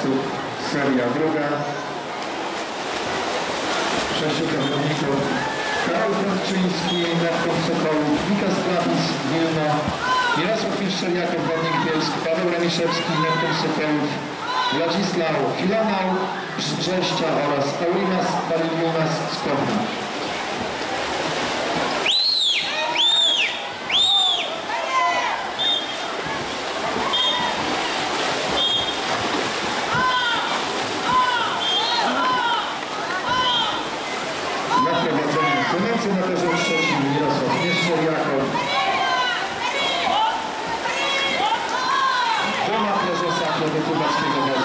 osób, seria druga. 6 zawodników. Karol Kępczyński, Nefton Sokołów, Wikas Klapis, Wilno, Mirosław Miszczeliakow, Wodnik Bielsk, Paweł Remiszewski, Nefton Sokołów, Władysław Filonał z Brześcia oraz Eurimas Baliliunas z Poznań. Na prowadzeniu funkcjonatorze trzecim Mirosław Miszczeliakow. Doma prezesa Klubu Kubackiego